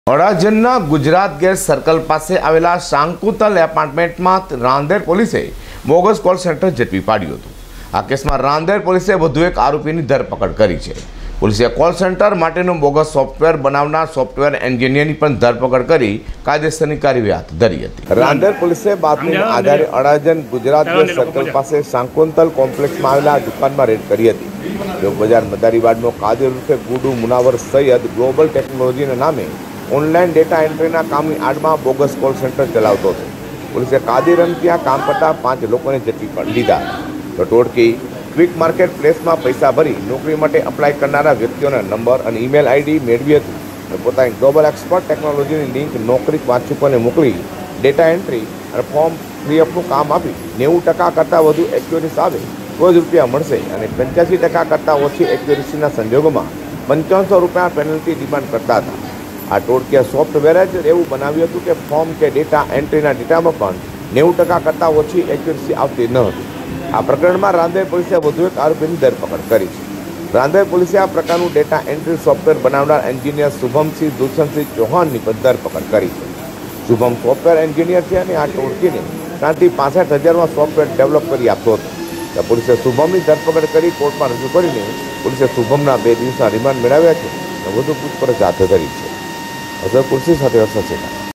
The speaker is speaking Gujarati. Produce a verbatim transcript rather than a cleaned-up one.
અડાજણના ગુજરાત ગેસ સર્કલ પાસે આવેલા શાંકુતલ એપાર્ટમેન્ટમાં રાંદેર પોલીસે બોગસ કોલ સેન્ટર ઝડપી પાડ્યું હતું। આ કેસમાં રાંદેર પોલીસે વધુ એક આરોપીની ધરપકડ કરી છે। પોલીસે કોલ સેન્ટર માટેનું બોગસ સોફ્ટવેર બનાવનાર સોફ્ટવેર એન્જિનિયરની પણ ધરપકડ કરી કાયદેસરની કાર્યવાહી હાથ ધરી હતી। રાંદેર પોલીસે બાતમીના આધારે અડાજણ ગુજરાત ગેસ સર્કલ પાસે શાંકુતલ કોમ્પ્લેક્સમાં આવેલા દુકાનમાં રેડ કરી હતી। જો બજાર મદારીવાડનો કાદિર ઉર્ફે ગુડુ મુનાવર સૈયદ ગ્લોબલ ટેકનોલોજીના નામે ઓનલાઈન ડેટા એન્ટ્રીના કામની આડમાં બોગસ કોલ સેન્ટર ચલાવતો હતો। પોલીસે કાદિરન ત્યાં કામ કરતા પાંચ લોકોને ઝડપી પાડી લીધા હતા। તો ટોળકી ક્વિક માર્કેટ પ્લેસમાં પૈસા ભરી નોકરી માટે અપ્લાય કરનારા વ્યક્તિઓના નંબર અને ઈમેલ આઈડી મેળવી હતી અને પોતાની ગ્લોબલ એક્સપર્ટ ટેકનોલોજીની લિંક નોકરી વાંચકોને મોકલી ડેટા એન્ટ્રી અને ફોર્મ ફ્રી અપનું કામ આપી નેવું ટકા કરતાં વધુ એક્યુરેસી આવે તો જ રૂપિયા મળશે અને પંચ્યાસી ટકા કરતાં ઓછી એક્યુરેસીના સંજોગોમાં પંચાવનસો રૂપિયા પેનલ્ટી ડિમાન્ડ કરતા હતા। આ ટોળકીએ સોફ્ટવેર જ એવું બનાવ્યું હતું કે ફોર્મ કે ડેટા એન્ટ્રીના ડેટામાં પણ નેવું ટકા કરતાં ઓછી એક્યુરેસી આવતી ન હતી। આ પ્રકરણમાં રાંદેર પોલીસે વધુ એક આરોપીની ધરપકડ કરી છે। રાંદેર પોલીસે આ પ્રકારનું ડેટા એન્ટ્રી સોફ્ટવેર બનાવનાર એન્જિનિયર શુભમસિંહ દુષ્યંતસિંહ ચૌહાણની પણ ધરપકડ કરી છે। શુભમ સોફ્ટવેર એન્જિનિયર છે અને આ ટોળકીને ત્રણથી પાસઠ હજારમાં સોફ્ટવેર ડેવલપ કરી આપતો હતો। તો પોલીસે શુભમની ધરપકડ કરી કોર્ટમાં રજૂ કરીને પોલીસે શુભમના બે દિવસના રિમાન્ડ મેળવ્યા છે અને વધુ પૂછપરછ હાથ ધરી છે। અઝર કુર્સી સાથે હર્ષદ સેના।